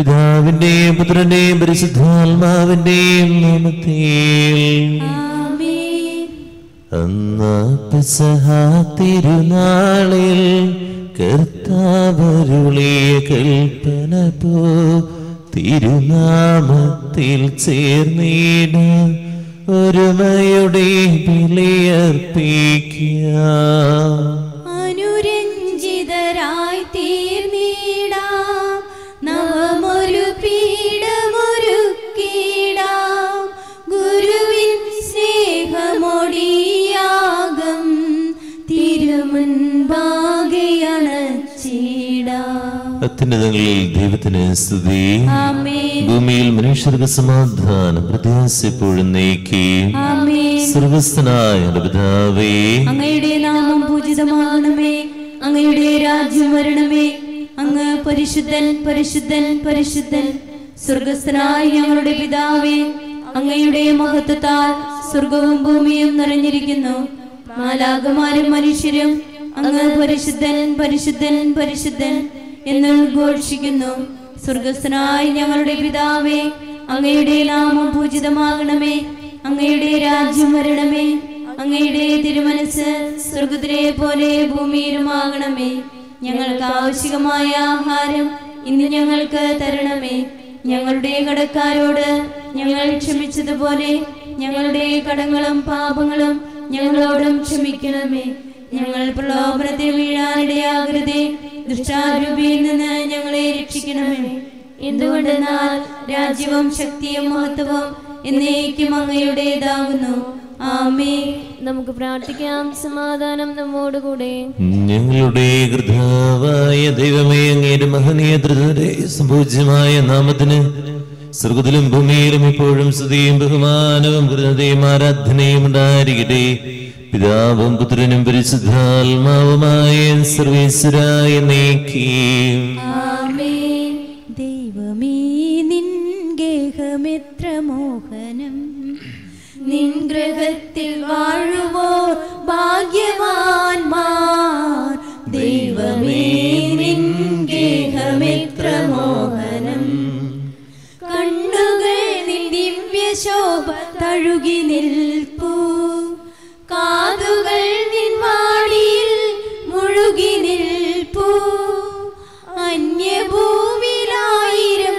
പിതാവിന്റെയും പുത്രന്റെയും പരിശുദ്ധാത്മാവിന്റെയും നാമത്തിൽ അന്ന് പെസഹ തിരുനാളിൽ കർത്താവരുളിയ കൽപ്പന പോ തിരുനാമത്തിൽ ചേർന്നിട ഒരുമയുടെ ബലിയർപ്പിക്കുക. അനുരഞ്ജിതരായി തീർന്നിടാം, നവമൊരു പീഠമൊരുക്കിടാം, ഗുരുവിൻ സ്നേഹമൊടിയാകം തിരുമുൻപാകെ അണച്ചിടാം. അത്യുന്നതങ്ങളിൽ ദൈവത്തിന് സ്തുതി. ഭൂമിയിൽ മനുഷ്യർക്ക് സമാധാനം പ്രത്യാശിപ്പോഴും നീക്കി. സർവ്വസ്ഥനായ പിതാവേ, അങ്ങയുടെ നാമം പൂജിതമാകണമേ, അങ്ങയുടെ രാജ്യം വരണമേ, അങ്ങ് പരിശുദ്ധൻ പരിശുദ്ധൻ പരിശുദ്ധൻ. സ്വർഗസ്ഥനായ ഞങ്ങളുടെ പിതാവേ, അങ്ങയുടെ മഹത്വത്താൽ സ്വർഗവും ഭൂമിയും നിറഞ്ഞിരിക്കുന്നു. മാലാഖമാരും മനുഷ്യരും അങ്ങ് പരിശുദ്ധൻ പരിശുദ്ധൻ പരിശുദ്ധൻ എന്ന് ഘോഷിക്കുന്നു. സ്വർഗസ്ഥനായ ഞങ്ങളുടെ പിതാവേ, അങ്ങയുടെ നാമം പൂജിതമാകണമേ, അങ്ങയുടെ രാജ്യം വരണമേ, അങ്ങയുടെ തിരുമനസ് സ്വർഗ്ഗത്തിലെ പോലെ ഭൂമിയിലുമാകണമേ. ഞങ്ങൾക്ക് ആവശ്യമായ ആഹാരം ഇന്ന് ഞങ്ങൾക്ക് തരണമേ. ഞങ്ങളുടെ കടക്കാരോട് ഞങ്ങൾ ക്ഷമിച്ചതുപോലെ ഞങ്ങളുടെ കടങ്ങളും പാപങ്ങളും ഞങ്ങളോടും ക്ഷമിക്കണമേ. ഞങ്ങൾ പ്രലോഭനത്തിൽ വീഴാനിടയാകരുതേ, ദുഷ്ടാരൂപിയിൽ നിന്ന് ഞങ്ങളെ രക്ഷിക്കണമേ. എന്തുകൊണ്ടെന്നാൽ രാജ്യവും ശക്തിയും മഹത്വവും എന്നേക്കും അങ്ങയുടേതാകുന്നു. ആമേൻ. നമുക്ക് പ്രാർത്ഥിക്കാം. സമാധാനം നമ്മോടുകൂടെ. ഞങ്ങളുടെ കർത്താവായ ദൈവമേ, അങ്ങയുടെ മഹനീയ സംപൂജ്യമായ നാമത്തിന് സ്വർഗ്ഗത്തിലും ഭൂമിയിലും ഇപ്പോഴും സ്തുതിയും ബഹുമാനവും കൃതയും ആരാധനയും ഉണ്ടായിരിക്കട്ടെ. പിതാവും പുത്രനും പരിശുദ്ധാത്മാവുമായ സർവേശ്വരായ നീക്കിയും. ദൈവമേ, നിൻ ഗേഹമെത്ര മോഹനം, നിൻ ഗൃഹത്തിൽ വാഴുവോർ ഭാഗ്യവാന്മാർ. ദൈവമേ, നിൻ ഗേഹമെത്ര മോഹനം, കണ്ണുകൾ നിൻ ദിവ്യശോഭ തഴുകി നിൽപ്പൂ, കാതുകൾ നിൻ വാണിയിൽ മുഴുകി നിൽപ്പൂ. അന്യഭൂമിയിലായിരം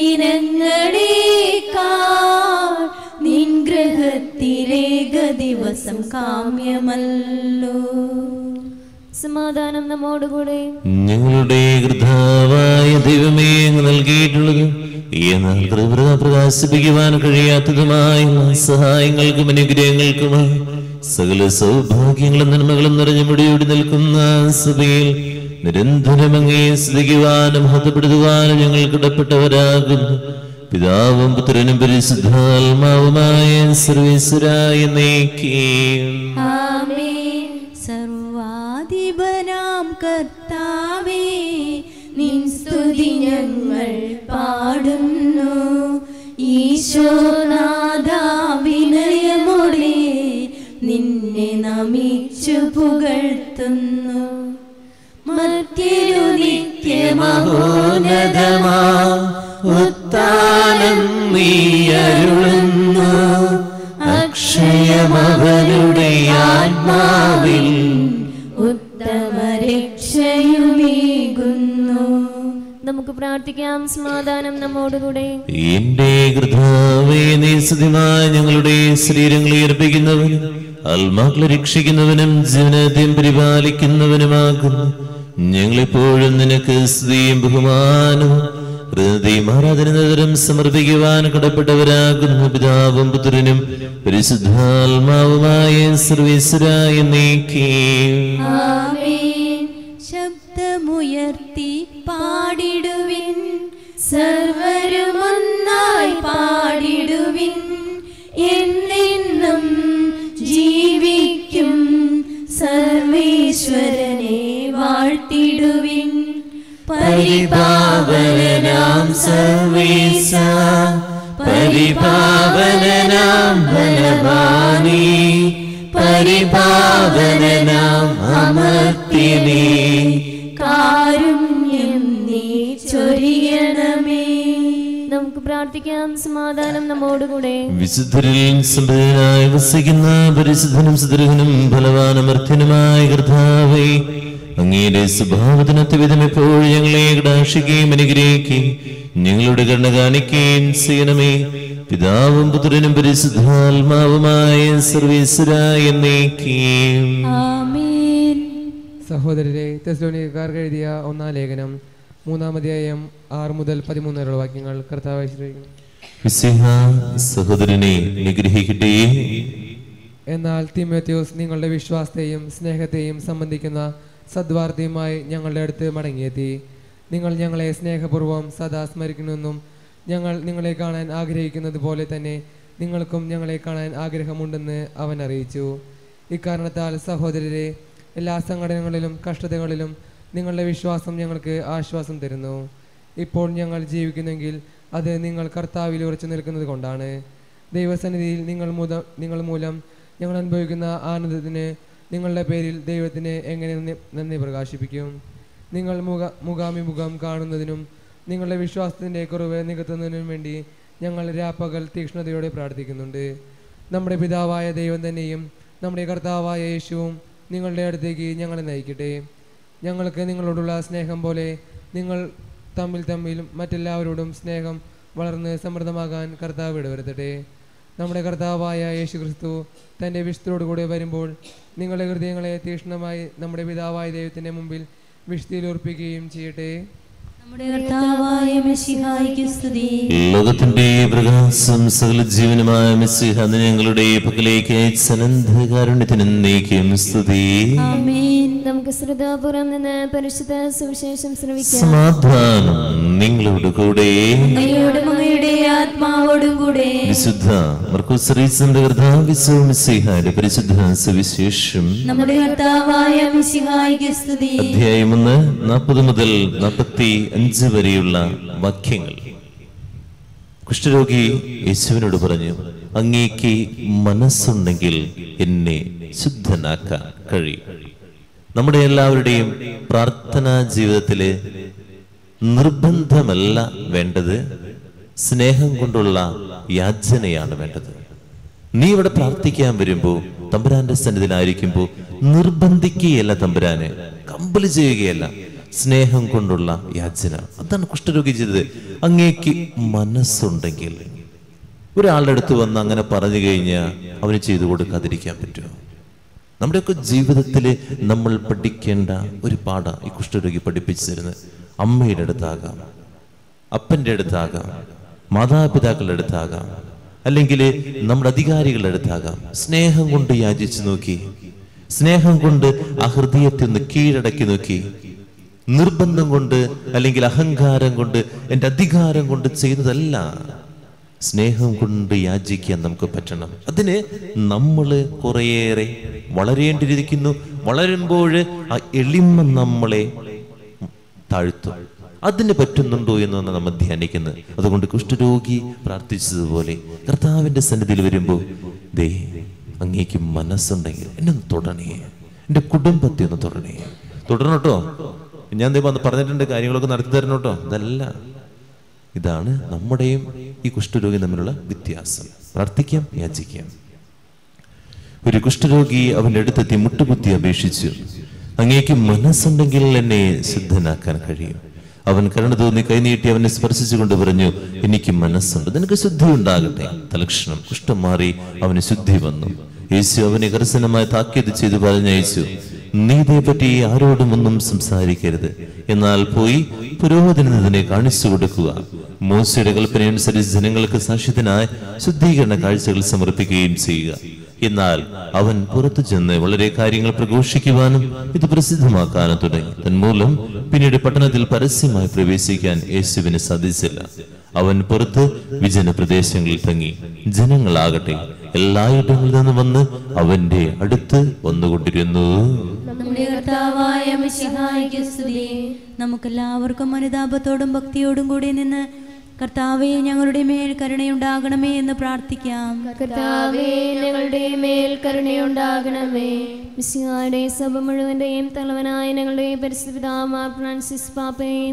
ദിനങ്ങളേക്കാൾ നിൻ ഗൃഹത്തിലേക ദിവസം കാമ്യമല്ലോ. സമാധാനം നമ്മോടുകൂടെ. ഞങ്ങളുടെ കർത്താവായ ദൈവമേ, അങ്ങ് നൽകിയിട്ടുള്ളത് എന്നാൽ പ്രകാശിപ്പിക്കുവാൻ കഴിയാത്തതുമായ സഹായങ്ങൾക്കും അനുഗ്രഹങ്ങൾക്കുമായി സകല സൗഭാഗ്യങ്ങളും നന്മകളും നിറഞ്ഞു മുടിയോടി നിൽക്കുന്ന സഭയിൽ നിരന്തരം അങ്ങേ സ്തുതിക്കുവാനും മഹത്വപ്പെടുത്തുവാനും ഞങ്ങൾ കടപ്പെട്ടവരാകുന്നു. പിതാവും പുത്രനും പരിശുദ്ധാത്മാവുമായ സർവേശ്വരായ നീക്കിയും. ആമേൻ. സർവാധിപനാം കർത്താവേ, നിൻ സ്തുതി ഞങ്ങൾ പാടുന്നു. ഈശോനാഥ, വിനയമോടെ നിന്നെ നമിച്ചു പുകഴ്ത്തുന്നു. മർത്യരു നിത്യമഹോന്നതമാ ഉത്താനം നീ അരുളുന്നു. അക്ഷയമവരുടെ ആത്മാവിൽ ഉത്തമ രക്ഷയുമേകുന്നു. നമുക്ക് പ്രാർത്ഥിക്കാം. സമാധാനം നമ്മോടുകൂടെ. എന്റെ കർത്താവേ, നീ സ്തുതിമായി ഞങ്ങളുടെ ശരീരങ്ങളെ അർപ്പിക്കുന്നവനും ആത്മാക്കളെ രക്ഷിക്കുന്നവനും ജീവനത്തെയും പരിപാലിക്കുന്നവനുമാകുന്നു. ഞങ്ങളെപ്പോഴും നിനക്ക് സ്തുതിയും ബഹുമാനവും ഹൃദയം ആരാധനതരം സമർപ്പിക്കുവാൻ കടപ്പെട്ടവരാകുന്നു. പിതാവും പുത്രനും പരിശുദ്ധാത്മാവുമായ സർവേശ്വരായ നീക്കിയും. ആമേൻ. ശബ്ദമുയർത്തി പാടിടുവിൻ, സർവരും ഒന്നായി പാടിടുവിൻ. എന്നെന്നും ജീവിക്കും സർവേശ്വരനെ വാഴ്ത്തിടുവിൻ. പരിപാവനാം സർവേശ, പരിപാവനാം ബലവാനീ, പരിപാവനാം അമർത്തിനീ, കാരുണ്യം നീ ചൊരിയണമേ. പ്രാർത്ഥിക്കാം. സമാധാനം നമ്മോടുകൂടെ. വിശുദ്ധരിൽ സമ്പന്നനായി വസിക്കുന്ന പരിശുദ്ധനും സുദൃഢനും ഫലവാനമർത്യനുമായ കർത്താവേ, അങ്ങയുടെ സ്വഭാവത്തിനൊത്ത വിധം എപ്പോഴും ഞങ്ങളെ കടാക്ഷിക്കുകയും അനുഗ്രഹിക്കുകയും ഞങ്ങളുടെ കരുണ കാണിക്കുകയും ചെയ്യണമേ. പിതാവും പുത്രനും പരിശുദ്ധാത്മാവുമായ സർവ്വേശ്വരായ എന്നേക്കും. ആമേൻ. സഹോദരരെ, തെസ്സലോനിക്കക്കാർക്ക് എഴുതിയ 1-ാം ലേഖനം 3-ാം അധ്യായം 6 മുതൽ 13 വരെയുള്ള വാക്യങ്ങൾ കർത്താവ് ആശ്രയിക്കുന്നു. സഹോദരനെ നിഗ്രഹിക്കട്ടെ. എന്നാൽ തീമോഥെയോസ് നിങ്ങളുടെ വിശ്വാസത്തെയും സ്നേഹത്തെയും സംബന്ധിക്കുന്ന സദ്വാർത്തയുമായി ഞങ്ങളുടെ അടുത്ത് മടങ്ങിയെത്തി. നിങ്ങൾ ഞങ്ങളെ സ്നേഹപൂർവ്വം സദാ സ്മരിക്കുന്നെന്നും ഞങ്ങൾ നിങ്ങളെ കാണാൻ ആഗ്രഹിക്കുന്നത് പോലെ തന്നെ നിങ്ങൾക്കും ഞങ്ങളെ കാണാൻ ആഗ്രഹമുണ്ടെന്ന് അവൻ അറിയിച്ചു. ഇക്കാരണത്താൽ സഹോദരരെ, എല്ലാ സങ്കടങ്ങളിലും കഷ്ടതകളിലും നിങ്ങളുടെ വിശ്വാസം ഞങ്ങൾക്ക് ആശ്വാസം തരുന്നു. ഇപ്പോൾ ഞങ്ങൾ ജീവിക്കുന്നെങ്കിൽ അത് നിങ്ങൾ കർത്താവിൽ ഉറച്ചു നിൽക്കുന്നത് കൊണ്ടാണ്. ദൈവസന്നിധിയിൽ നിങ്ങൾ മൂലം ഞങ്ങൾ അനുഭവിക്കുന്ന ആനന്ദത്തിന് നിങ്ങളുടെ പേരിൽ ദൈവത്തിന് എങ്ങനെ നന്ദി പ്രകാശിപ്പിക്കും? നിങ്ങൾ മുഖാമിമുഖം കാണുന്നതിനും നിങ്ങളുടെ വിശ്വാസത്തിൻ്റെ കുറവ് നികത്തുന്നതിനും വേണ്ടി ഞങ്ങൾ രാപ്പകൽ തീക്ഷ്ണതയോടെ പ്രാർത്ഥിക്കുന്നുണ്ട്. നമ്മുടെ പിതാവായ ദൈവം തന്നെയും നമ്മുടെ കർത്താവായ യേശുവും നിങ്ങളുടെ അടുത്തേക്ക് ഞങ്ങളെ നയിക്കട്ടെ. ഞങ്ങൾക്ക് നിങ്ങളോടുള്ള സ്നേഹം പോലെ നിങ്ങൾ തമ്മിൽ മറ്റെല്ലാവരോടും സ്നേഹം വളർന്ന് സമൃദ്ധമാകാൻ കർത്താവ് ഇടവരുത്തട്ടെ. നമ്മുടെ കർത്താവായ യേശു ക്രിസ്തു തൻ്റെ വിശുദ്ധരോടുകൂടെ വരുമ്പോൾ നിങ്ങളുടെ ഹൃദയങ്ങളെ തീക്ഷ്ണമായി നമ്മുടെ പിതാവായ ദൈവത്തിൻ്റെ മുമ്പിൽ വിശുദ്ധിയിൽ ഉറപ്പിക്കുകയും ചെയ്യട്ടെ. ലോകത്തിന്റെ പ്രകാശം സകല ജീവനുമായ മിശിഹ ഞങ്ങളുടെ പക്കലേക്ക് അനന്തകാരുണ്യത്തിന് എന്നേക്കും സ്തുതി. നമുക്ക് ശ്രദ്ധാപൂർവം നിന്ന് പരിശുദ്ധ സുവിശേഷം ശ്രവിക്കാം. സമാധാനം നിങ്ങളോട് കൂടെ. ആത്മാവോടും കൂടെ. വിശുദ്ധ മർക്കോസ് അറിയിച്ചതിന്റെ കർത്താവിന്റെ മിശിഹായുടെ പരിശുദ്ധ സുവിശേഷം നമ്മുടെ കർത്താവായ മിശിഹായ്ക്ക് സ്തുതി. അധ്യായം 1 40 മുതൽ 45 വരെയുള്ള വാക്യങ്ങൾ. കുഷ്ഠരോഗി യേശുവിനോട് പറഞ്ഞു, അങ്ങേക്ക് മനസ്സുണ്ടെങ്കിൽ എന്നെ ശുദ്ധനാക്കാൻ കഴിയും. നമ്മുടെ എല്ലാവരുടെയും പ്രാർത്ഥനാ ജീവിതത്തില് നിർബന്ധമല്ല വേണ്ടത്, സ്നേഹം കൊണ്ടുള്ള യാചനയാണ് വേണ്ടത്. നീ ഇവിടെ പ്രാർത്ഥിക്കാൻ വരുമ്പോ, തമ്പുരാന്റെ സന്നിധിയിലായിരിക്കുമ്പോ നിർബന്ധിക്കുകയല്ല, തമ്പുരാനെ കമ്പല് ചെയ്യുകയല്ല, സ്നേഹം കൊണ്ടുള്ള യാചന. അതാണ് കുഷ്ഠരോഗി ചെയ്തത്. അങ്ങേക്ക് മനസ്സുണ്ടെങ്കിൽ. ഒരാളുടെ അടുത്ത് വന്ന് അങ്ങനെ പറഞ്ഞു കഴിഞ്ഞാൽ അവന് ചെയ്തു കൊടുക്കാതിരിക്കാൻ പറ്റുമോ? നമ്മുടെയൊക്കെ ജീവിതത്തിൽ നമ്മൾ പഠിക്കേണ്ട ഒരു പാഠം ഈ കുഷ്ഠരോഗി പഠിപ്പിച്ചു തരുന്നത്. അമ്മയുടെ അടുത്താകാം, അപ്പൻ്റെ അടുത്താകാം, മാതാപിതാക്കളുടെ അടുത്താകാം, അല്ലെങ്കിൽ നമ്മുടെ അധികാരികളുടെ അടുത്താകാം. സ്നേഹം കൊണ്ട് യാചിച്ചു നോക്കി, സ്നേഹം കൊണ്ട് ആ ഹൃദയത്തെ ഒന്ന് കീഴടക്കി നോക്കി. നിർബന്ധം കൊണ്ട് അല്ലെങ്കിൽ അഹങ്കാരം കൊണ്ട് എൻ്റെ അധികാരം കൊണ്ട് ചെയ്യുന്നതല്ല, സ്നേഹം കൊണ്ട് യാചിക്കാൻ നമുക്ക് പറ്റണം. അതിന് നമ്മൾ കുറേയേറെ വളരേണ്ടിയിരിക്കുന്നു. വളരുമ്പോൾ ആ എളിമ നമ്മളെ താഴ്ത്തും. അതിന് പറ്റുന്നുണ്ടോ എന്നാണ് നമ്മൾ ധ്യാനിക്കുന്നത്. അതുകൊണ്ട് കുഷ്ഠരോഗി പ്രാർത്ഥിച്ചതുപോലെ കർത്താവിൻ്റെ സന്നിധിയിൽ വരുമ്പോൾ, ദേ അങ്ങേക്ക് മനസ്സുണ്ടെങ്കിൽ എന്നെ ഒന്ന് തൊടണേ, എൻ്റെ കുടുംബത്തെ ഒന്ന് തൊടണേ. തുടരണം കേട്ടോ, ഞാൻ വന്ന് പറഞ്ഞിട്ടുണ്ട്, കാര്യങ്ങളൊക്കെ നടത്തി തരണം കേട്ടോ. ഇതല്ല, ഇതാണ് നമ്മുടെയും ഈ കുഷ്ഠരോഗി തമ്മിലുള്ള വ്യത്യാസം. പ്രാർത്ഥിക്കാം, യാചിക്കാം. ഒരു കുഷ്ഠരോഗി അവൻ്റെ അടുത്തെത്തി മുട്ടുകുത്തി അപേക്ഷിച്ചു, അങ്ങേക്ക് മനസ്സുണ്ടെങ്കിൽ എന്നെ ശുദ്ധനാക്കാൻ കഴിയും. അവൻ കരുണ തോന്നി കൈനീട്ടി അവനെ സ്പർശിച്ചുകൊണ്ട് പറഞ്ഞു, എനിക്ക് മനസ്സുണ്ട്, നിനക്ക് ശുദ്ധി ഉണ്ടാകട്ടെ. തലക്ഷണം കുഷ്ഠം മാറി അവന് ശുദ്ധി വന്നു. യേശു അവനെ കർശനമായി താക്കീത് ചെയ്തു പറഞ്ഞയച്ചു, നീ ഇതേപ്പറ്റി ആരോടും ഒന്നും സംസാരിക്കരുത്, എന്നാൽ പോയി പുരോഹിതന് ഇതിനെ കാണിച്ചു കൊടുക്കുക. മോശയുടെ കൽപ്പനയനുസരിച്ച് ജനങ്ങൾക്ക് സാക്ഷ്യത്തിനായി ശുദ്ധീകരണ കാഴ്ചകൾ സമർപ്പിക്കുകയും ചെയ്യുക. എന്നാൽ അവൻ പുറത്തു ചെന്ന് വളരെ കാര്യങ്ങൾ പ്രഘോഷിക്കുവാനും ഇത് പ്രസിദ്ധമാക്കാനും തുടങ്ങി. തന്മൂലം പിന്നീട് പട്ടണത്തിൽ പരസ്യമായി പ്രവേശിക്കാൻ യേശുവിന് സാധിച്ചില്ല. അവൻ പുറത്ത് വിജന പ്രദേശങ്ങളിൽ തങ്ങി. ജനങ്ങളാകട്ടെ എല്ലായിടങ്ങളിൽ നിന്നും വന്ന് അവന്റെ അടുത്ത് വന്നുകൊണ്ടിരുന്നു. നമുക്കെല്ലാവർക്കും അനുതാപത്തോടും ഭക്തിയോടും കൂടി നിന്ന് കർത്താവേ ഞങ്ങളുടെ മേൽ കരുണയുണ്ടാകണമേ എന്ന് പ്രാർത്ഥിക്കാം. കർത്താവേ ഞങ്ങളുടെ മേൽ കരുണയുണ്ടാകണമേ. മിശിഹായുടെ സഭ മുഴുവന്റെയും തലവനായ ഞങ്ങളുടെ പരിശുദ്ധ പിതാവ് മാർ ഫ്രാൻസിസ് പാപ്പയും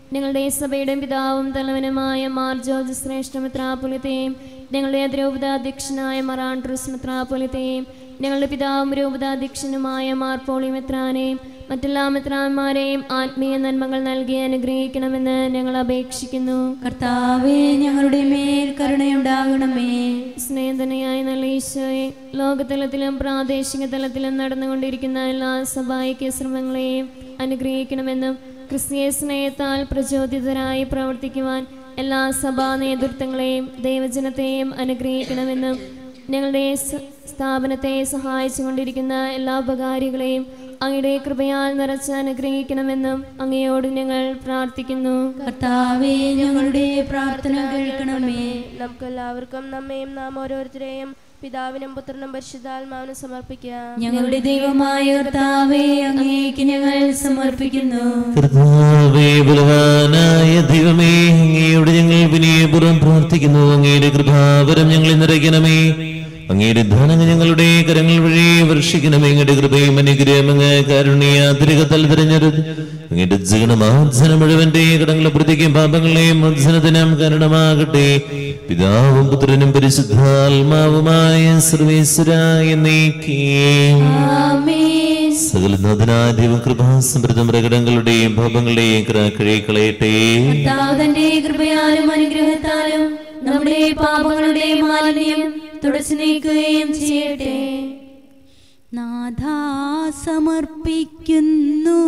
ഞങ്ങളുടെ സഭയുടെ പിതാവും തലവനുമായ മാർ ജോർജ് ശ്രേഷ്ഠ മെത്രാപ്പൊലീത്തയും ഞങ്ങളുടെ അതിരൂപതാധ്യക്ഷനായ മാർ ആൻഡ്രൂസ് മെത്രാപ്പൊലീത്തയും ഞങ്ങളുടെ പിതാവും രൂപതാധ്യക്ഷനുമായ മാർ പോളി മെത്രാനെയും മറ്റെല്ലാ മെത്രാന്മാരെയും ആത്മീയ നന്മകൾ നൽകി അനുഗ്രഹിക്കണമെന്ന് ഞങ്ങൾ അപേക്ഷിക്കുന്നു. കർത്താവേ, ഞങ്ങളുടെ മേൽ കരുണയുണ്ടാകണമേ. സ്നേഹധനയായ നല്ല ഈശോയെ, ലോകതലത്തിലും പ്രാദേശിക തലത്തിലും നടന്നുകൊണ്ടിരിക്കുന്ന എല്ലാ സഭായിക ശ്രമങ്ങളെയും അനുഗ്രഹിക്കണമെന്നും ക്രിസ്തീയ സ്നേഹത്താൽ പ്രചോദിതരായി പ്രവർത്തിക്കുവാൻ എല്ലാ സഭാ നേതൃത്വങ്ങളെയും ദൈവജനത്തെയും അനുഗ്രഹിക്കണമെന്നും ഞങ്ങളുടെ സ്ഥാപനത്തെ സഹായിച്ചു കൊണ്ടിരിക്കുന്ന എല്ലാ ഉപകാരികളെയും അങ്ങയുടെ കൃപയാൽ നിറച്ച് അനുഗ്രഹിക്കണമെന്നും അങ്ങയോട് ഞങ്ങൾ പ്രാർത്ഥിക്കുന്നു. കർത്താവേ, ഞങ്ങളുടെ പ്രാർത്ഥന കേൾക്കണമേ. നമുക്കെല്ലാവർക്കും നമ്മയും നാം ഓരോരുത്തരെയും പിതാവിനും പുത്രനും പരിശുദ്ധാത്മാവിനും സമർപ്പിക്കാം. ഞങ്ങളുടെ ദൈവമായ കർത്താവേ, അങ്ങേക്ക് ഞങ്ങൾ സമർപ്പിക്കുന്നു. കർത്താവേ, ബലവാനായ ദൈവമേ, അങ്ങയോട് ഞങ്ങൾ വിനയപൂർവ്വം പ്രാർത്ഥിക്കുന്നു. അങ്ങയുടെ കൃപാവരം ഞങ്ങളെ നിറയ്ക്കണമേ. അങ്ങയുടെ ധനം ഞങ്ങളുടെ കരങ്ങൾ വഴി വർഷിക്കണമേ. അങ്ങയുടെ കൃപയും അനുഗ്രഹം അങ്ങ് കാരുണ്യാതിരികത്താൽ തിരഞ്ഞെടുത്ത് അങ്ങയുടെ ജീവനമാർജനം മുഴുവന്റെ കടങ്ങളെ പ്രതിക്കും പാപങ്ങളെയും മോചനത്തിനും കാരണമാകട്ടെ. പിതാവും പുത്രനും പരിശുദ്ധാത്മാവുമായ സർവേശ്വരായ എന്നേക്കും സകലനാഥനായ ദൈവം കൃപാസമൃദ്ധം പ്രകടങ്ങളുടെയും പാപങ്ങളുടെയും കഴുകിക്കളയട്ടെ. കർത്താവിന്റെ കൃപയാലും അനുഗ്രഹത്താലും നമ്മുടെ പാപങ്ങളുടെ മാലിന്യം തുടച്ചു നീക്കുകയും ചെയ്യട്ടെ. നാഥാ, സമർപ്പിക്കുന്നു,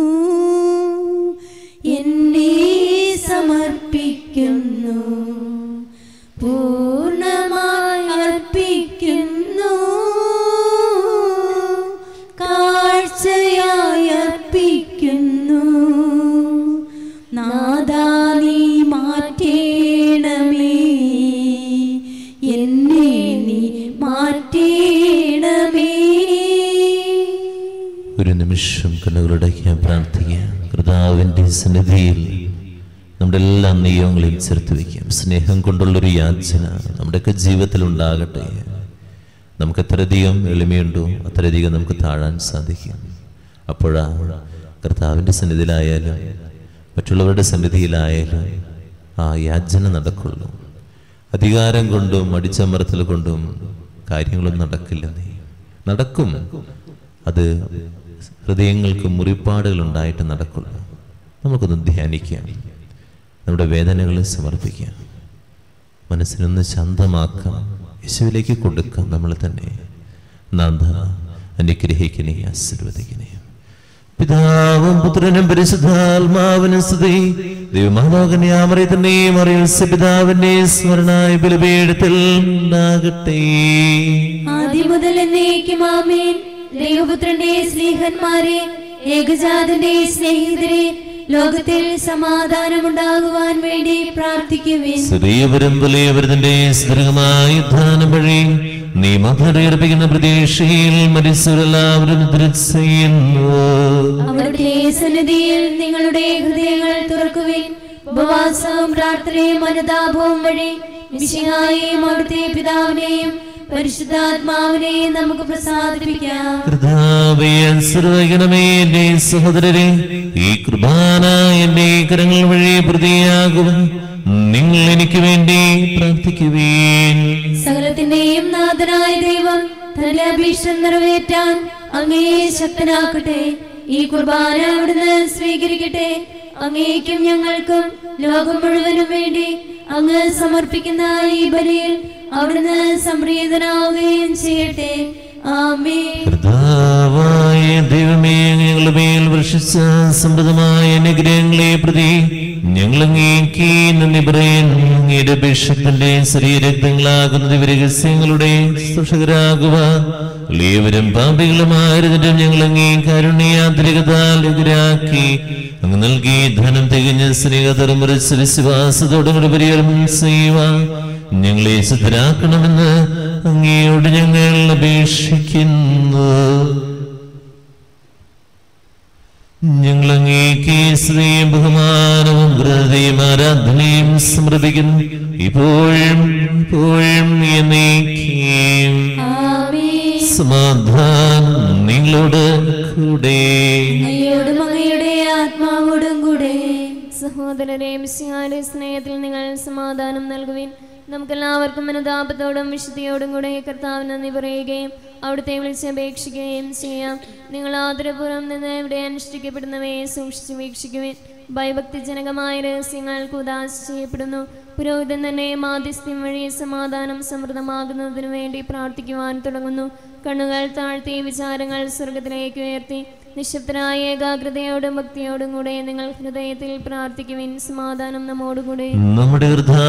എന്നെ സമർപ്പിക്കുന്നു, പൂർണ്ണമായി അർപ്പിക്കുന്നു, കാഴ്ചയായി അർപ്പിക്കുന്നു. നാഥാ, നീ മാറ്റേണമേ, എന്നെ നീ മാറ്റേണമേ. ഒരു നിമിഷം കണ്ണുകളടയ്ക്കാൻ പ്രാർത്ഥിക്കാം. കർത്താവിൻ്റെ സന്നിധിയിൽ നമ്മുടെ എല്ലാ നിയമങ്ങളെയും ചേർത്ത് വയ്ക്കാം. സ്നേഹം കൊണ്ടുള്ളൊരു യാചന നമ്മുടെയൊക്കെ ജീവിതത്തിൽ ഉണ്ടാകട്ടെ. നമുക്ക് എത്രയധികം എളിമയുണ്ടോ അത്രയധികം നമുക്ക് താഴാൻ സാധിക്കും. അപ്പോഴാണ് കർത്താവിൻ്റെ സന്നിധിയിലായാലും മറ്റുള്ളവരുടെ സന്നിധിയിലായാലും ആ യാചന നടക്കുള്ളൂ. അധികാരം കൊണ്ടും അടിച്ചമർത്തൽ കൊണ്ടും കാര്യങ്ങളൊന്നും നടക്കില്ലെന്നേ. നടക്കും, അത് ഹൃദയങ്ങൾക്ക് മുറിപ്പാടുകൾ ഉണ്ടായിട്ട് നടക്കുള്ളൂ. നമുക്കൊന്ന് ധ്യാനിക്കാം, നമ്മുടെ വേദനകളെ സമർപ്പിക്കാം, മനസ്സിനൊന്ന് ശാന്തമാക്കാം, യേശുവിലേക്ക് കൊടുക്കാം നമ്മളെ തന്നെ. നാഥ, അനുഗ്രഹിക്കണേ, ആശീർവദിക്കണേ. പിതാവും പുത്രനും പരിശുദ്ധാത്മാവിനും സ്തുതി. ദൈവമാതാവിന്റെയും പിതാവിന്റെ സ്മരണായ ബലിപീഠത്തിൽ ഉണ്ടാകട്ടെ. ആദ്യം മുതൽ എന്നേക്കും ആമേൻ. ദൈവപുത്രന്റെ സ്നേഹന്മാരെ, ഏകജാതന്റെ സ്നേഹിതരെ, ലോകത്തിൽ സമാധാനമുണ്ടാകുവാൻ വേണ്ടി പ്രാർത്ഥിക്കുവിൻ. ചെറിയവരും വലിയവരുടെ സുദീർഘമായ യുദ്ധാനം വഴി നീ മധുരർപ്പിക്കുന്ന പ്രതീക്ഷയിൽ മരിച്ചവരെല്ലാവരും ചെയ്യുന്നു. അവിടുത്തെ സന്നിധിയിൽ നിങ്ങളുടെ ഹൃദയങ്ങൾ തുറക്കുവിൻ. ഉപവാസവും പ്രാർത്ഥനയും അനുതാപവും വഴി മിശിഹായെയും അവിടുത്തെ പിതാവിനെയും പരിശുദ്ധാത്മാവിനെയും നമുക്ക് പ്രസാദിപ്പിക്കാം. കർത്താവേ, അനുസരിക്കണമേ എന്റെ സഹോദരരെ. ഈ കുർബാന എന്റെ കരങ്ങൾ വഴി പ്രതിയാകുവാൻ നിങ്ങൾ എനിക്ക് വേണ്ടി പ്രാർത്ഥിക്കുവേൻ. സകലത്തിന്റെയും നാഥനായ ദൈവം തന്റെ അഭീഷ്ടം നിറവേറ്റാൻ അങ്ങയെ ശക്തനാക്കട്ടെ. ഈ കുർബാന അവിടുന്ന് സ്വീകരിക്കട്ടെ. അങ്ങേക്കും ഞങ്ങൾക്കും ലോകം മുഴുവനും വേണ്ടി അങ്ങ് സമർപ്പിക്കുന്ന ഈ ബലിയിൽ അവിടുന്ന് സംപ്രീതനാവുകയും ചെയ്യട്ടെ. ആമേൻ. കർത്താവായ ദൈവമേ, ഞങ്ങളുടെ മേൽ വർഷിച്ച സമൃദ്ധമായ അനുഗ്രഹങ്ങളെ പ്രതി ഞങ്ങൾ അങ്ങേക്ക് നന്ദി പറയുന്നു. അങ്ങയുടെ അഭിഷേകത്തിന്റെ ശരീരരക്തങ്ങളാകുന്ന ദിവ്യരഹസ്യങ്ങളുടെ സ്പർശകരാകുക. എല്ലാവരും പാപികളുമായിരുന്നിട്ടും ഞങ്ങൾ അങ്ങേ കാരുണ്യാതിരികതാൽ എതിരാക്കി അങ്ങ് നൽകി ധനം തികഞ്ഞ സ്നേഹതരമുറച്ച വിശ്വാസത്തോടുകൂടി പരികർമ്മം ചെയ്യുവാൻ ഞങ്ങളെ സിദ്ധരാക്കണമെന്ന് അങ്ങയോട് ഞങ്ങൾ അപേക്ഷിക്കുന്നു. ഞങ്ങൾ അങ്ങേക്ക് സ്നേഹം ബഹുമാനവും ഹൃദയം ആരാധനയും സമർപ്പിക്കുന്നു, ഇപ്പോഴും ഇപ്പോഴും എന്നേക്കും. സമാധാനം നിങ്ങളോട് കൂടെ, അങ്ങയോടും അങ്ങയുടെ ആത്മാവോടും കൂടെ. സഹോദരരെ, മിശിഹായുടെ സ്നേഹത്തിൽ നിങ്ങൾ സമാധാനം നൽകുവിൻ. നമുക്കെല്ലാവർക്കും അനുതാപത്തോടും വിശുദ്ധിയോടും കൂടെ കർത്താവിന് നന്ദി പറയുകയും അവിടുത്തെ വിളിച്ചപേക്ഷിക്കുകയും ചെയ്യാം. നിങ്ങൾ ആദരപൂർവ്വം നിന്ന് ഇവിടെ അനുഷ്ഠിക്കപ്പെടുന്നവയെ സൂക്ഷിച്ച് വീക്ഷിക്കുവിൻ. ഭയഭക്തിജനകമായ രഹസ്യങ്ങൾ ഉദാശ ചെയ്യപ്പെടുന്നു. പുരോഹിതൻ തന്നെ മാധ്യസ്ഥ്യം വഴി സമാധാനം സമൃദ്ധമാകുന്നതിനു വേണ്ടി പ്രാർത്ഥിക്കുവാൻ തുടങ്ങുന്നു. കണ്ണുകൾ താഴ്ത്തി വിചാരങ്ങൾ സ്വർഗത്തിലേക്ക് ഉയർത്തി നിശബ്ദരായ ഏകാഗ്രതയോടും ഭക്തിയോടും കൂടെ നിങ്ങൾ ഹൃദയത്തിൽ പ്രാർത്ഥിക്കുവിൻ. സമാധാനം നമ്മോടുകൂടെ. നമ്മുടെ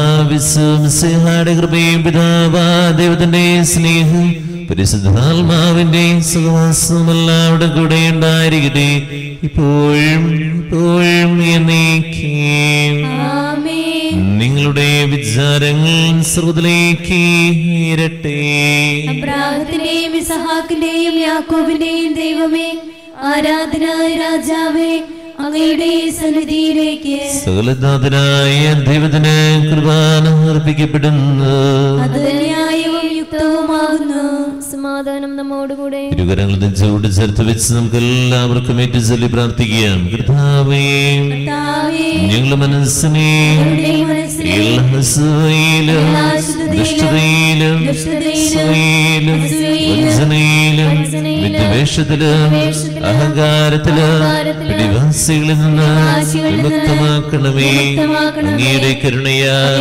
കൃപയും പിതാവാ ദൈവത്തിന്റെ സ്നേഹം പരിശുദ്ധാത്മാവിന്റെ സഹവാസവും എല്ലാവരുടെ കൂടെ ഉണ്ടായിരിക്കട്ടെ, ഇപ്പോഴും ഇപ്പോഴും എന്നേക്കും. നിങ്ങളുടെ വിചാരങ്ങൾ സ്വർഗ്ഗത്തിലേക്ക് ഉയരട്ടെ. അബ്രാഹത്തിന്റെയും ഇസഹാക്കിന്റെയും യാക്കോബിന്റെയും ദൈവമേ, ആരാധനായ രാജാവേ, അങ്ങയുടെ സന്നിധിയിലേക്ക് സകലനാഥനായ ദൈവത്തിന് കുർബാന അർപ്പിക്കപ്പെടുന്നു. അത് ന്യായവും യുക്തവുമാകുന്നു. സമാധാനം നമ്മോടുകൂടെ. ഇരുകരങ്ങൾ നെഞ്ചോട് ചേർത്ത് വെച്ച് നമുക്ക് എല്ലാവർക്കും ഏറ്റുചൊല്ലി പ്രാർത്ഥിക്കാം. കർത്താവേ, ഞങ്ങളുടെ മനസ്സിനെ എല്ലാ അസൂയയിലും ദുഷ്ടതയിലും സ്വയിലും വഞ്ചനയിലും വിദ്വേഷത്തിലും അഹങ്കാരത്തിലും പിടിവാസികളിൽ നിന്ന് വിമുക്തമാക്കണമേ. അങ്ങയുടെ കരുണയാൽ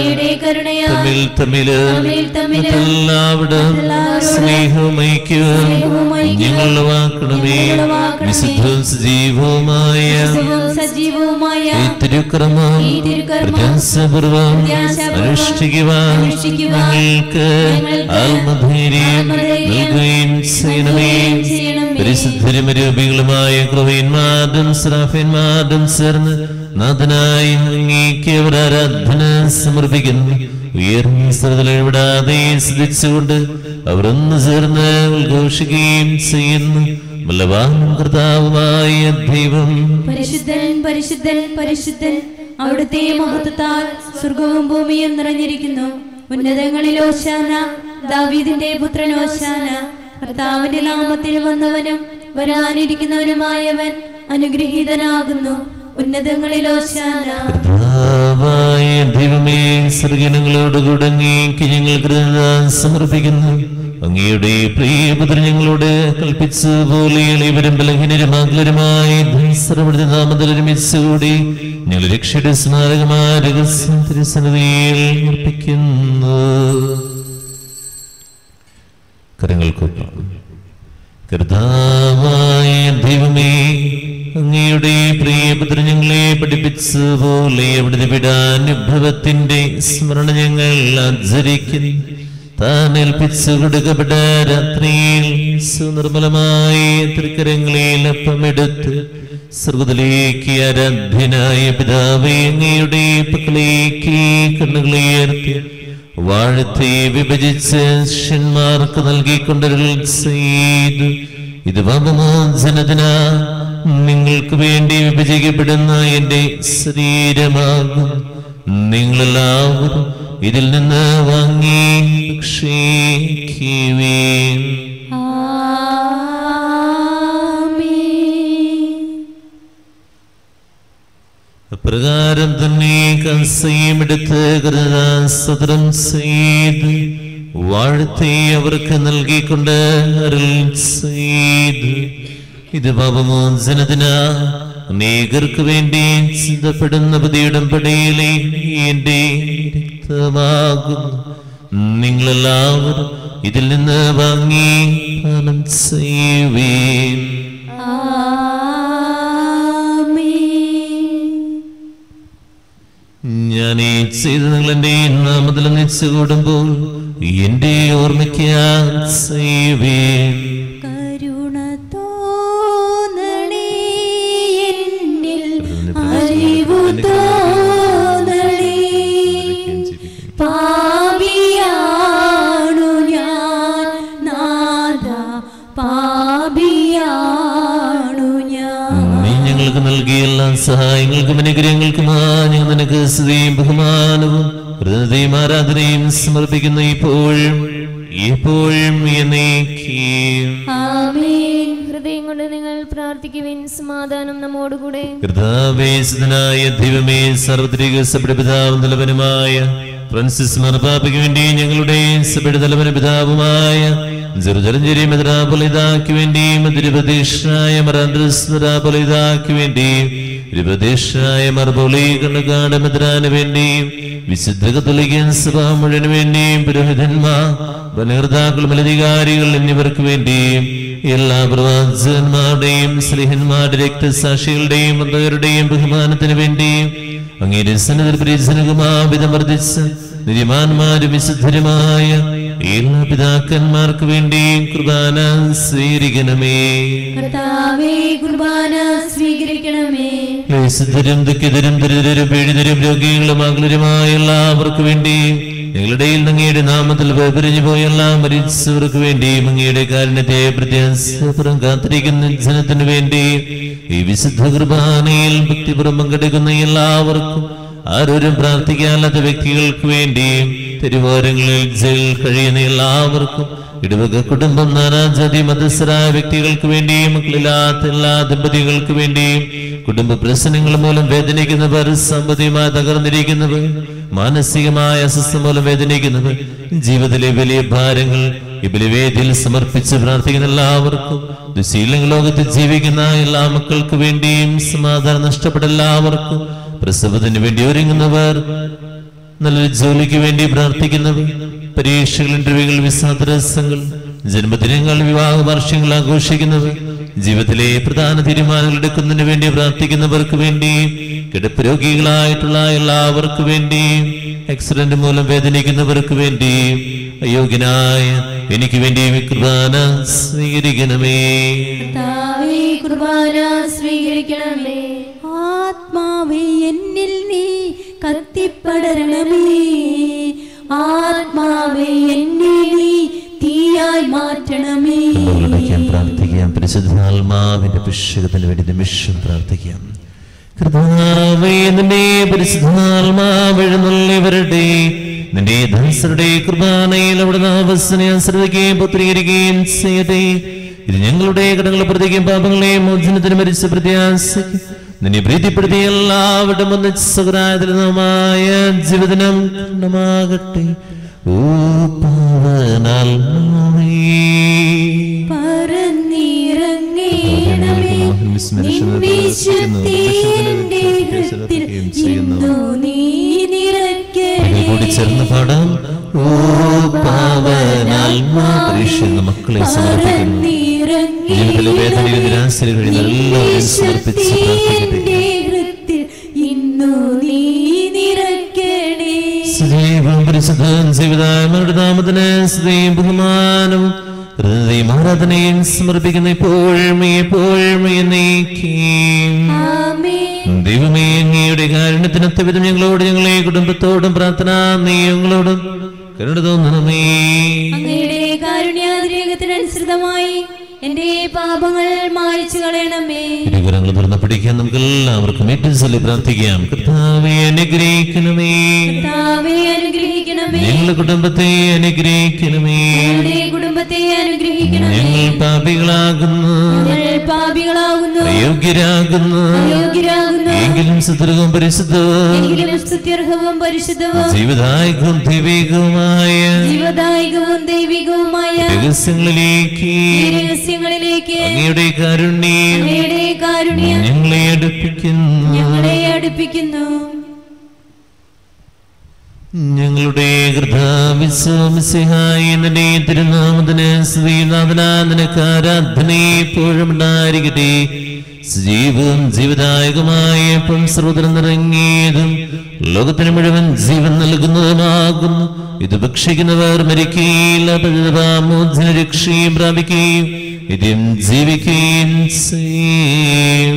തമ്മിൽ എല്ലാവരും സ്നേഹവും ഐക്യവും ഞങ്ങൾ വാക്കണമേ. വിശുദ്ധവും സജീവവുമായ ഈ തിരുക്രമം പ്രയാസപൂർവം അനുഷ്ഠിക്കുവാൻ ഞങ്ങൾക്ക് ആത്മധൈര്യം നൽകുകയും ചെയ്യണമേ. പരിശുദ്ധരും രൂപികളുമായ ക്രൂവന്മാരും ശ്രാഫന്മാരും ചേർന്ന് നാഥനായി അങ്ങേക്ക് അവർ ആരാധന സമർപ്പിക്കുന്നു. ഉയർന്ന സ്ഥലത്തിലിടാതെ സ്തുതിച്ചുകൊണ്ട് അവർ ഒന്ന് ചേർന്ന് ഉദ്ഘോഷിക്കുകയും ചെയ്യുന്നു. ബലവാനും കർത്താവുമായ ദൈവം പരിശുദ്ധൻ പരിശുദ്ധൻ പരിശുദ്ധൻ, അവിടുത്തെ മഹത്വത്താൽ സ്വർഗവും ഭൂമിയും നിറഞ്ഞിരിക്കുന്നു. ഉന്നതങ്ങളിൽ ഓശാന, ദാവീദിന്റെ പുത്രൻ ഓശാന. കർത്താവിന്റെ നാമത്തിൽ വന്നവനും വരാനിരിക്കുന്നവനുമായവൻ അനുഗ്രഹീതനാകുന്നു. ഉന്നതങ്ങളിൽ ഓശാന. കർത്താവായ ദൈവമേ, സ്വർഗ്ഗങ്ങളോടുകൂടെ അങ്ങേക്ക് ഞങ്ങൾ കൃതജ്ഞത സമർപ്പിക്കുന്നു. അങ്ങയുടെ പ്രിയപുത്രൻ ഞങ്ങളോട് കൽപ്പിച്ച പോലെ ഇവരും ബലഹീനരും ആകുലരുമായി നാമത്തിൽ ഒരുമിച്ചുകൂടി ഞങ്ങൾ രക്ഷയുടെ സ്മാരകമായ രഹസ്യം തിരുസന്നിധിയിൽ അർപ്പിക്കുന്നു. കരങ്ങൾക്കൊപ്പം. കർത്താവായ ദൈവമേ, അങ്ങയുടെ പ്രിയപുത്രൻ ഞങ്ങളെ പഠിപ്പിച്ച പോലെ അവിടുത്തെ പീഡാനുഭവത്തിന്റെ സ്മരണ ഞങ്ങൾ ആചരിക്കുന്നു. താൻ ഏൽപ്പിച്ചു കൊടുക്കപ്പെട്ട രാത്രിയിൽ സുനിർമ്മലമായ തൃക്കരങ്ങളിൽ അപ്പമെടുത്ത് സ്വർഗ്ഗത്തിലേക്ക് ആരാധ്യനായ പിതാവേ, അങ്ങയുടെ പക്കലേക്ക് കണ്ണുകളെ ഉയർത്തി വാഴ്ത്തി വിഭജിച്ച് ശിഷ്യന്മാർക്ക് നൽകിക്കൊണ്ടരുൾ ചെയ്തു. ഇത് പാപമോചനത്തിനാ നിങ്ങൾക്ക് വേണ്ടി വിഭജിക്കപ്പെടുന്ന എന്റെ ശരീരമാകും. നിങ്ങളെല്ലാവരും ഇതിൽ നിന്ന് വാങ്ങി ഭക്ഷിക്കുവിൻ. അപ്രകാരം തന്നെ കസയും എടുത്ത് കൃതാസത്രം ചെയ്ത് വാഴ്ത്തി അവർക്ക് നൽകിക്കൊണ്ട് അരുൾ ചെയ്തു. ഇത് പാപമോചനത്തിനാ അനേകർക്ക് വേണ്ടി ചിന്തപ്പെടുന്ന പുതിയുടമ്പടിയിലെ എന്റെ രക്തമാകുന്നു. നിങ്ങളെല്ലാവരും ഇതിൽ നിന്ന് വാങ്ങി പാനം ചെയ്യുവിൻ. ഞാൻ ഈ ചെയ്ത് നിങ്ങൾ എന്റെ നാമത്തിൽ ഒന്നിച്ചു കൂടുമ്പോൾ എന്റെ ഓർമ്മയ്ക്ക് ചെയ്യുവിൻ. കരുണ തോന്നണേ എന്നിൽ, അറിവു തോന്നണേ. പാപിയാണു ഞാൻ നാഥ, പാപിയാണു ഞാൻ. നീ ഞങ്ങൾക്ക് നൽകിയ എല്ലാ സഹായങ്ങൾക്കും അനുഗ്രഹങ്ങൾക്കുമാ ഞങ്ങൾ നിനക്ക് സ്തുതിയും ബഹുമാനവും ഹൃദയവും ആരാധനയും സമർപ്പിക്കുന്നു, ഇപ്പോഴും എപ്പോഴും എന്നേക്കും. ആമേൻ. ഹൃദയം കൊണ്ട് നിങ്ങൾ പ്രാർത്ഥിക്കുവിൻ. സമാധാനം നമ്മോടുകൂടെ. കർത്താവേശനായ ദൈവമേ, സാർവത്രിക സഭയുടെ പിതാവും തലവനുമായ ഫ്രാൻസിസ് മാർപ്പാപ്പയ്ക്ക് വേണ്ടി ഞങ്ങളുടെ സഭയുടെ തലവന പിതാവുമായ ജെറുസലേം മെത്രാപ്പൊലീത്തായ്ക്ക് വേണ്ടിയും തിരുപ്രതീക്ഷനായ മറാൻഡ്രസ് മെത്രാപ്പൊലീത്തായ്ക്ക് വേണ്ടിയും തിരുപ്രതീക്ഷനായ മർബോളി കണ്ണുകാട് മെത്രാന് വേണ്ടിയും വിശുദ്ധ കത്തോലിക്കൻ സഭ മുഴുവന് വേണ്ടിയും പുരോഹിതന്മാർ, ഭരണകർത്താക്കൾ, മേലധികാരികൾ എന്നിവർക്ക് വേണ്ടിയും എല്ലാ പ്രവാചകന്മാരുടെയും സ്നേഹന്മാരുടെ രക്തസാക്ഷികളുടെയും മൃതരുടെയും ബഹുമാനത്തിന് വേണ്ടിയും അങ്ങയുടെ സന്നിധിയിൽ പ്രിയജനകുമാവിധം വർദ്ധിച്ച് നീതിമാന്മാരും വിശുദ്ധരുമായ എല്ലാ പിതാക്കന്മാർക്ക് വേണ്ടിയും കുർബാന സ്വീകരിക്കണമേ. കർത്താവേ, കുർബാന സ്വീകരിക്കണമേ. വിശുദ്ധരും ദുഃഖിതരും ദരിദ്രരും പീഡിതരും രോഗികളും അകലരുമായ എല്ലാവർക്കും വേണ്ടിയും ഞങ്ങളുടെ അങ്ങയുടെ നാമത്തിൽ വേർപിരിഞ്ഞു പോയ എല്ലാ മരിച്ചവർക്ക് വേണ്ടിയും അങ്ങയുടെ കാരുണ്യത്തെ പ്രത്യാശപുറം കാത്തിരിക്കുന്ന ജനത്തിനു വേണ്ടി ഈ വിശുദ്ധ കുർബാനയിൽ ഭക്തിപുറം പങ്കെടുക്കുന്ന എല്ലാവർക്കും, ആരോരും പ്രാർത്ഥിക്കാത്ത വ്യക്തികൾക്ക് വേണ്ടിയും തെരുവോരങ്ങളിൽ ജയിൽ കഴിയുന്ന എല്ലാവർക്കും, ഇടവക കുടുംബം, നാനാജാതി മതസ്ഥരായ വ്യക്തികൾക്ക് വേണ്ടിയും, മക്കളില്ലാത്ത എല്ലാ ദമ്പതികൾക്ക് വേണ്ടിയും, കുടുംബ പ്രശ്നങ്ങൾ മൂലം വേദനിക്കുന്നവർ, സാമ്പത്തികമായി തകർന്നിരിക്കുന്നവർ, മാനസികമായ അസ്വസ്ഥ മൂലം വേദനിക്കുന്നവർ, ജീവിതത്തിലെ വലിയ ഭാരങ്ങൾ ഈ ബലിവേദിയിൽ സമർപ്പിച്ച് പ്രാർത്ഥിക്കുന്ന എല്ലാവർക്കും, ദുശീലങ്ങൾ ലോകത്ത് ജീവിക്കുന്ന എല്ലാ മക്കൾക്ക് വേണ്ടിയും, സമാധാനം നഷ്ടപ്പെട്ട എല്ലാവർക്കും, പ്രസവത്തിന് വേണ്ടി ഒരുങ്ങുന്നവർ, നല്ലൊരു ജോലിക്ക് വേണ്ടി പ്രാർത്ഥിക്കുന്നവർ, പരീക്ഷകൾ, ഇന്റർവ്യൂകൾ, വിസ തടസ്സങ്ങൾ, ജന്മദിനങ്ങൾ, വിവാഹ വാർഷികങ്ങൾ ആഘോഷിക്കുന്നവർ, ജീവിതത്തിലെ പ്രധാന തീരുമാനങ്ങൾ എടുക്കുന്നതിന് വേണ്ടി പ്രാർത്ഥിക്കുന്നവർക്ക് വേണ്ടിയും, കിടപ്പ് രോഗികളായിട്ടുള്ള എല്ലാവർക്കും വേണ്ടിയും, ആക്സിഡന്റ് മൂലം വേദനിക്കുന്നവർക്ക് വേണ്ടിയും, അയോഗ്യനായ എനിക്ക് വേണ്ടിയും കുർബാന സ്വീകരിക്കണമേ. കർത്താവേ, കുർബാന സ്വീകരിക്കണമേ. ആത്മാവേ, എന്നിൽ നീ കത്തിപ്പടരണമേ. ആത്മാവേ, എന്നിൽ നീ തീയായി മാറ്റണമേ. പ്രാർത്ഥിക്കാം. പരിശുദ്ധാത്മാവിന്റെ അഭിഷേകത്തിന് വേണ്ടി നിമിഷം പ്രാർത്ഥിക്കാം. കർത്താവേ, നിന്റെ പരിശുദ്ധാത്മാവ് എഴുന്നള്ളി വരട്ടെ. നിന്റെ ദാസരുടെ കുർബാനയിൽ അവിടുന്ന് അവസനെ ആശ്രയിക്കുകയും പുത്രീകരിക്കുകയും ചെയ്യട്ടെ. ഇത് ഞങ്ങളുടെ കടങ്ങളെ പ്രതിക്കും പാപങ്ങളെ മോചനത്തിന് മരിച്ച പ്രത്യാശയ്ക്ക് നിന്നെ പ്രീതിപ്പെടുത്തിയ എല്ലാവരുടെ ഒന്നിച്ചമായ ജീവിതനം ഗുണമാകട്ടെ. ഓ പാവനാത്മാവേ, പറന്നിറങ്ങണമേ. കൂടി ചേർന്ന് പാടാം. ഓ പാവനാത്മാ, പരീക്ഷ മക്കളെ സമർപ്പിക്കുന്നു. ജീവിതത്തിലെ വേദനയിൽ നിരാശയിൽ കഴിയുന്ന എല്ലാവരെയും സമർപ്പിച്ച് പ്രാർത്ഥിക്കട്ടെ. നാമത്തിന് സ്തുതിയും ബഹുമാനവും ആരാധനയും സമർപ്പിക്കുന്ന ഇപ്പോഴും എപ്പോഴും എന്നേക്കും. ദൈവമേ, അങ്ങയുടെ കാരുണ്യത്തിനൊത്ത വിധം ഞങ്ങളോട്, ഞങ്ങളെ കുടുംബത്തോടും പ്രാർത്ഥന നീങ്ങളോടും കരുണ തോന്നണമേ. അങ്ങയുടെ കാരുണ്യാതിരേകത്തിനനുസൃതമായി എന്റെ പാപങ്ങൾ മായ്ച്ചു കളയണമേ. ഇരുകരങ്ങൾ തുറന്ന് പിടിക്കാൻ നമുക്ക് എല്ലാവർക്കും ഏറ്റവും ചൊല്ലി പ്രാർത്ഥിക്കാം. കർത്താവേ, അനുഗ്രഹിക്കണമേ. കർത്താവേ, അനുഗ്രഹിക്കണമേ. ഞങ്ങളുടെ കുടുംബത്തെ അനുഗ്രഹിക്കണമേ. ഞങ്ങളുടെ കുടുംബത്തെ അനുഗ്രഹിക്കണമേ. ഞങ്ങൾ പാപികളാകുന്നു, അയോഗ്യരാകുന്നു. എങ്കിലും സുദൃഢവും പരിശുദ്ധവും ജീവിതായകവും ദൈവികവുമായ രഹസ്യങ്ങളിലേക്ക് അങ്ങയുടെ കാരുണ്യം ഞങ്ങളെ അടുപ്പിക്കുന്നു. ഞങ്ങളുടെ കർത്താവിശ്വാസിഹായന്റെ തിരുനാമത്തിന് ശ്രീനാഥനാഥനക്ക് ആരാധന എപ്പോഴും ഉണ്ടായിരിക്കട്ടെ. സജീവവും ജീവദായകമായ സർവ്വതരം നിറങ്ങിയതും ലോകത്തിന് മുഴുവൻ ജീവൻ നൽകുന്നതുമാകുന്നു. ഇത് ഭക്ഷിക്കുന്നവർ മരിക്കുകയില്ല, മോചന രക്ഷയും പ്രാപിക്കുകയും ഇതും ജീവിക്കുകയും ചെയ്യും.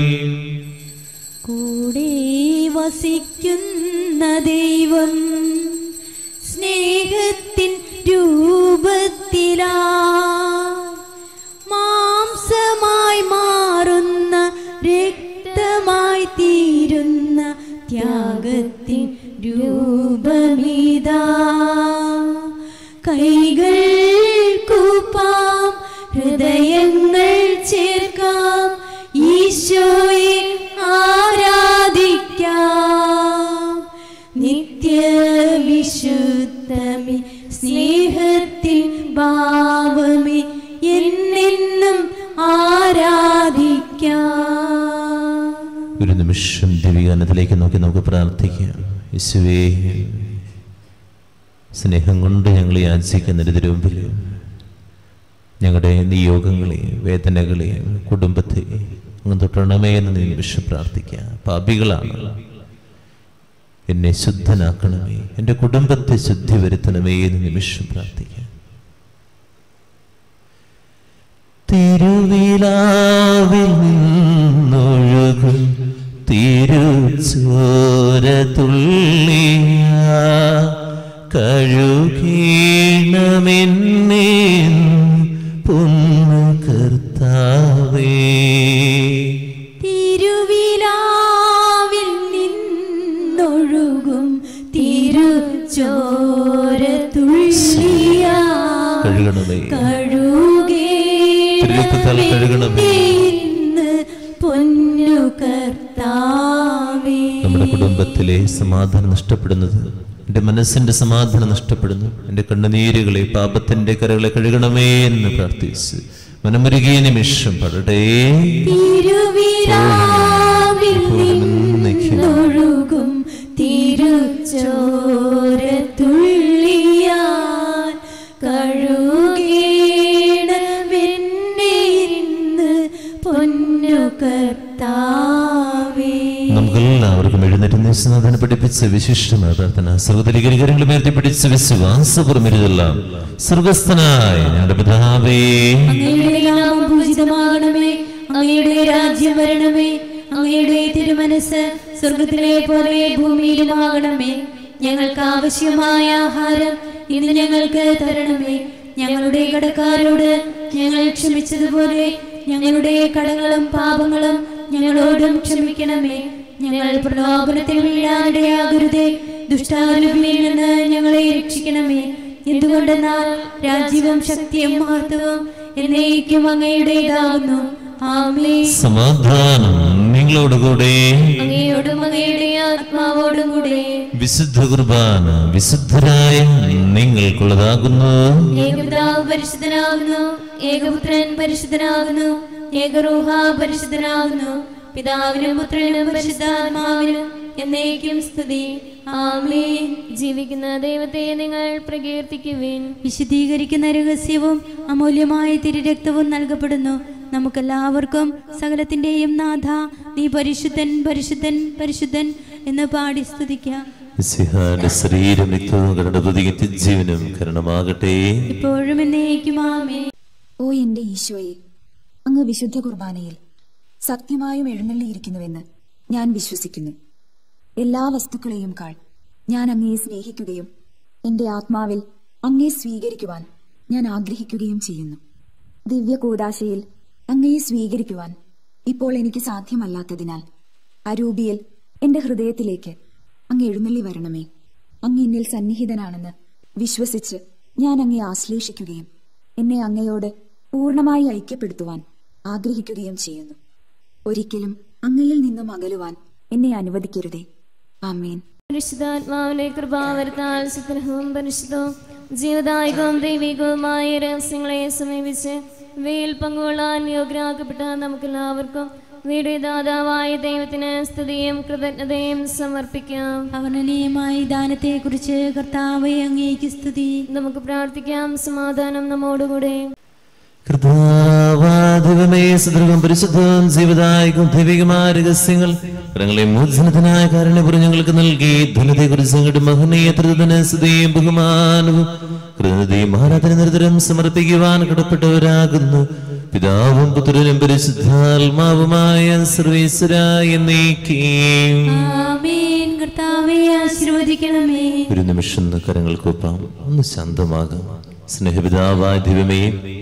കൂടെ വസിക്കുന്ന ദൈവം സ്നേഹത്തിൻ രൂപത്തിലാ മാംസമായി മാറുന്ന രക്തമായി തീരുന്ന ത്യാഗത്തിൻ രൂപമിതാ. കൈകൾ കൂപ്പാം, ഹൃദയങ്ങൾ ചേർത്ത് പരിശുദ്ധമേ സ്നേഹത്തിൻ ഭാവമേ എന്നെന്നും ആരാധിക്കാം. ഒരു നിമിഷം ദിവ്യഗാനത്തിലേക്ക് നോക്കി നമുക്ക് പ്രാർത്ഥിക്കാം. യേശുവേ, സ്നേഹം കൊണ്ട് ഞങ്ങൾ യാചിക്കുന്നതിന് തിരുമുമ്പിൽ ഞങ്ങളുടെ നിയോഗങ്ങളെ, വേദനകളെ, കുടുംബത്തെ അങ്ങ് തൊട്ടണമേ എന്ന് നിമിഷം പ്രാർത്ഥിക്കാം. പാപികളാണ്, എന്നെ ശുദ്ധനാക്കണമേ, എൻ്റെ കുടുംബത്തെ ശുദ്ധി വരുത്തണമേ എന്ന് നിമിഷം പ്രാർത്ഥിക്കാം. തിരുവിലാവിൽ നിന്നൊഴുകും തിരുച്ചോരതുള്ളിയ കഴുകീണമെന്നേ പൊന്നു കർത്താവേ. തിരുവിലാവിൽ നിന്നൊഴുകും തിരുച്ചോരതുള്ളിയ കഴുകണമേ, കഴുകണമേ പൊന്നു കർത്താവേ. നമ്മുടെ കുടുംബത്തിലെ സമാധാനം നഷ്ടപ്പെടുന്നത്, എൻ്റെ മനസ്സിന്റെ സമാധാനം നഷ്ടപ്പെടുന്നു, എൻ്റെ കണ്ണുനീരുകളെ, പാപത്തിന്റെ കരകളെ കഴുകണമേ എന്ന് പ്രാർത്ഥിച്ച് മനമുരുകിയ നിമിഷം പാടട്ടെ. തിരുവിലാവിൽ നിന്നൊഴുകും തിരുച്ചോരതുള്ളിയാൽ കഴുകേണമെന്നെ പൊന്നു കർത്താവേ. നമുക്കെല്ലാവർക്കും എഴുന്നേറ്റ് നിസ്നാഥനെ പഠിപ്പിച്ച വിശിഷ്ടമായ പ്രാർത്ഥന സർവ്വതലികരികരങ്ങളും ഉയർത്തിപ്പിടിച്ച് വിശ്വാസപുറമിരുതെല്ലാം. സ്വർഗസ്ഥനായ ഞങ്ങളുടെ പിതാവേ, അങ്ങയുടെ നാമം പൂജിതമാകണമേ, അങ്ങയുടെ രാജ്യം വരണമേ, അങ്ങയുടെ തിരുമനസ് സ്വർഗത്തിലെ പോലെ ഭൂമിയിലുമാകണമേ. ഞങ്ങൾക്ക് ആവശ്യമായ ആഹാരം ഇന്ന് ഞങ്ങൾക്ക് തരണമേ. ഞങ്ങളുടെ കടക്കാരോട് ഞങ്ങൾ ക്ഷമിച്ചതുപോലെ ഞങ്ങളുടെ കടങ്ങളും പാപങ്ങളും ഞങ്ങളോടും ക്ഷമിക്കണമേ. ഞങ്ങൾ പ്രലോഭനത്തിൽ വീഴാനിടയാകരുതേ, ദുഷ്ടാരൂപിയിൽ നിന്ന് ഞങ്ങളെ രക്ഷിക്കണമേ. എന്തുകൊണ്ടെന്നാൽ രാജ്യവും ശക്തിയും മഹത്വവും എന്നേക്കും അങ്ങയുടേതാകുന്നു. ആമേൻ. സമാധാനം നിങ്ങളോടുകൂടെ, അങ്ങയോടും അങ്ങയുടെ ആത്മാവോടും കൂടെ. വിശുദ്ധ കുർബാന വിശുദ്ധരായ നിങ്ങൾക്കുള്ളതാകുന്നു. ഏകപിതാവ് പരിശുദ്ധനാകുന്നു, ഏകപുത്രൻ പരിശുദ്ധനാകുന്നു, ഏകരൂഹ പരിശുദ്ധനാകുന്നു. പിതാവിനും പുത്രനും പരിശുദ്ധാത്മാവിനും എന്നേക്കും സ്തുതി. ആമേൻ. ജീവിക്കുന്ന ദൈവത്തെ നിങ്ങൾ പ്രകീർത്തിക്കുവിൻ. വിശുദ്ധീകരിക്കുന്ന രഹസ്യവും അമൂല്യമായ തിരുരക്തവും നൽകപ്പെടുന്നു. നമുക്കെല്ലാവർക്കും സകലത്തിന്റെയും നാഥ, നീ പരിശുദ്ധൻ പരിശുദ്ധൻ പരിശുദ്ധൻ എന്ന് പാടി സ്തുതിക്കാം. മിശിഹായുടെ ശരീരം രക്തവും കരുണപ്രതിയും ജീവനും കരുണമാകട്ടെ, ഇപ്പോഴും എന്നേക്കും ആമേൻ. ഓ എന്റെ ഈശോയെ, അങ്ങ് വിശുദ്ധ കുർബാനയിൽ സത്യമായും എഴുന്നള്ളിയിരിക്കുന്നുവെന്ന് ഞാൻ വിശ്വസിക്കുന്നു. എല്ലാ വസ്തുക്കളെയും കാൾ ഞാൻ അങ്ങയെ സ്നേഹിക്കുകയും എന്റെ ആത്മാവിൽ അങ്ങയെ സ്വീകരിക്കുവാൻ ഞാൻ ആഗ്രഹിക്കുകയും ചെയ്യുന്നു. ദിവ്യ കൂദാശയിൽ അങ്ങയെ സ്വീകരിക്കുവാൻ ഇപ്പോൾ എനിക്ക് സാധ്യമല്ലാത്തതിനാൽ അരൂപിയിൽ എന്റെ ഹൃദയത്തിലേക്ക് അങ്ങ് എഴുന്നള്ളി വരണമേ. അങ്ങ് എന്നിൽ സന്നിഹിതനാണെന്ന് വിശ്വസിച്ച് ഞാൻ അങ്ങയെ ആശ്ലേഷിക്കുകയും എന്നെ അങ്ങയോട് പൂർണ്ണമായി ഐക്യപ്പെടുത്തുവാൻ ആഗ്രഹിക്കുകയും ചെയ്യുന്നു. ഒരിക്കലും അങ്ങയിൽ നിന്നും അകലുവാൻ എന്നെ അനുവദിക്കരുതേ. ആമേൻ. പരിശുദ്ധാത്മാവിന്റെ കൃപാവരത്താൽ സുഗ്രഹവും പരിശുദ്ധവും ജീവദായകവും ദൈവികവുമായ രഹസ്യങ്ങളെ സമീപിച്ച് ഇവയിൽ പങ്കുകൊള്ളാൻ യോഗ്യരാക്കപ്പെട്ട നമുക്കെല്ലാവർക്കും വീട് ദാതാവായ ദൈവത്തിന് സ്തുതിയും കൃതജ്ഞതയും സമർപ്പിക്കാം. അവനനീയമായ ദാനത്തെ കുറിച്ച് കർത്താവേ അങ്ങേക്ക് സ്തുതി. നമുക്ക് പ്രാർത്ഥിക്കാം. സമാധാനം നമ്മോടുകൂടെ. കർത്താവാദിവമേ സുദൃഢം പരിശുദ്ധവും ജീവദായകവും ദൈവികമായ രഹസ്യങ്ങൾ ഞങ്ങളെ മോചനത്തിനായ കാരണപുരം ഞങ്ങൾക്ക് നൽകി ധനത്തെക്കുറിച്ച് ഞങ്ങളുടെ മഹനീയ ത്രിത്വത്തിന് സ്തുതിയും ബഹുമാനവും കൃതജ്ഞതയും ആരാധന നിരന്തരം സമർപ്പിക്കുവാൻ കടപ്പെട്ടവരാകുന്നു. പിതാവും പുത്രനും പരിശുദ്ധാത്മാവുമായ സർവീശ്വരായ എന്നേക്കും ആമേൻ. കർത്താവേ ആശീർവദിക്കണമേ. ഒരു നിമിഷം കരങ്ങൾക്കൊപ്പം ഒന്ന് ശാന്തമാകാം. സ്നേഹപിതാവായ ദൈവമേ,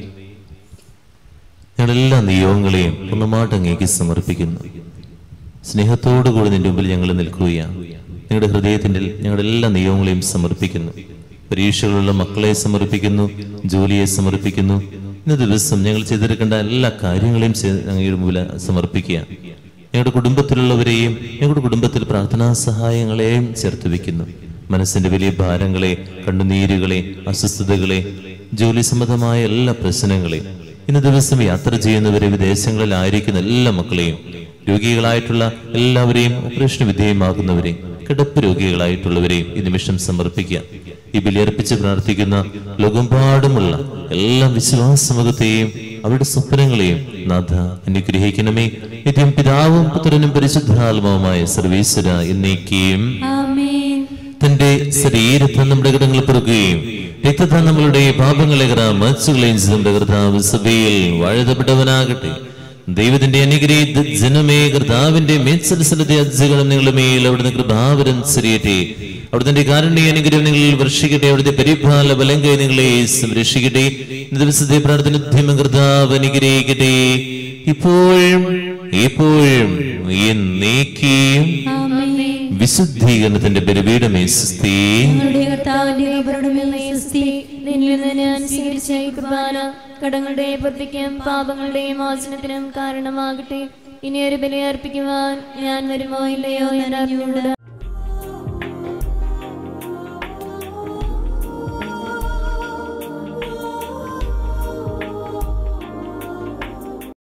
ഞങ്ങളുടെ എല്ലാ നിയോഗങ്ങളെയും പൂർണ്ണമായിട്ട് അങ്ങേക്ക് സമർപ്പിക്കുന്നു. സ്നേഹത്തോടുകൂടി നിന്റെ മുമ്പിൽ ഞങ്ങൾ നിൽക്കുകയാണ്. ഞങ്ങളുടെ ഹൃദയത്തിൻ്റെ ഞങ്ങളുടെ എല്ലാ നിയോഗങ്ങളെയും സമർപ്പിക്കുന്നു. പരീക്ഷകളുള്ള മക്കളെ സമർപ്പിക്കുന്നു, ജോലിയെ സമർപ്പിക്കുന്നു. ഇന്ന ദിവസം ഞങ്ങൾ ചെയ്തെടുക്കേണ്ട എല്ലാ കാര്യങ്ങളെയും അങ്ങയുടെ മുമ്പിൽ സമർപ്പിക്കുക. ഞങ്ങളുടെ കുടുംബത്തിലുള്ളവരെയും ഞങ്ങളുടെ കുടുംബത്തിൽ പ്രാർത്ഥനാ സഹായങ്ങളെയും ചേർത്ത് വയ്ക്കുന്നു. മനസ്സിന്റെ വലിയ ഭാരങ്ങളെ, കണ്ണുനീരുകളെ, അസ്വസ്ഥതകളെ, ജോലി സംബന്ധമായ എല്ലാ പ്രശ്നങ്ങളെ, ഇന്ന് ദിവസം യാത്ര ചെയ്യുന്നവരെ, വിദേശങ്ങളിലായിരിക്കുന്ന എല്ലാ മക്കളെയും, രോഗികളായിട്ടുള്ള എല്ലാവരെയും, ഓപ്പറേഷൻ വിധേയമാകുന്നവരെയും, കിടപ്പ് രോഗികളായിട്ടുള്ളവരെയും ഈ നിമിഷം സമർപ്പിക്കുക. ഈ ബലിയർപ്പിച്ച് പ്രാർത്ഥിക്കുന്ന ലോകമെമ്പാടുമുള്ള എല്ലാ വിശ്വാസമുഖത്തെയും അവരുടെ സ്വപ്നങ്ങളെയും നാഥ അനുഗ്രഹിക്കണമേ. നിത്യം പിതാവും പുത്രനും പരിശുദ്ധാത്മാവുമായ സർവീശ്വര എന്നേക്കും. തന്റെ ശരീരത്തെ നമ്മുടെ കടങ്ങൾ പൊറുക്കുകയും രക്തത്തെ നമ്മളുടെ പാപങ്ങളെ മാച്ചുകളെയും നമ്മുടെ കർത്താവ് സഭയിൽ വാഴ്ത്തപ്പെട്ടവനാകട്ടെ. ദൈവത്തിന്റെ അനുഗ്രഹിത ജനമേ, കർത്താവിന്റെ മേത്സരസലത്തെ അജ്ജകളും നിങ്ങളുടെ മേൽ അവിടുന്ന് കൃപാവരം ചെറിയട്ടെ. അവിടുത്തെ കാരുണ്യ അനുഗ്രഹം നിങ്ങളിൽ വർഷിക്കട്ടെ. അവിടുത്തെ പരിപാല ബലം കൈ നിങ്ങളെ സംരക്ഷിക്കട്ടെ. ദിവസത്തെ പ്രാർത്ഥന ഉദ്യമം കർത്താവ് അനുഗ്രഹിക്കട്ടെ, ഇപ്പോഴും എപ്പോഴും എന്നേക്കും. വിശുദ്ധീകരണത്തിന്റെ ബലിപീഠമേ സ്വസ്തി. കടങ്ങളുടെ പൊറുതിക്കും പാപങ്ങളുടെയും മോചനത്തിനും കാരണമാകട്ടെ. ഇനി ഒരു ബലി അർപ്പിക്കുവാൻ ഞാൻ വരുമോ ഇല്ലയോ എന്നറിഞ്ഞുകൂടാ.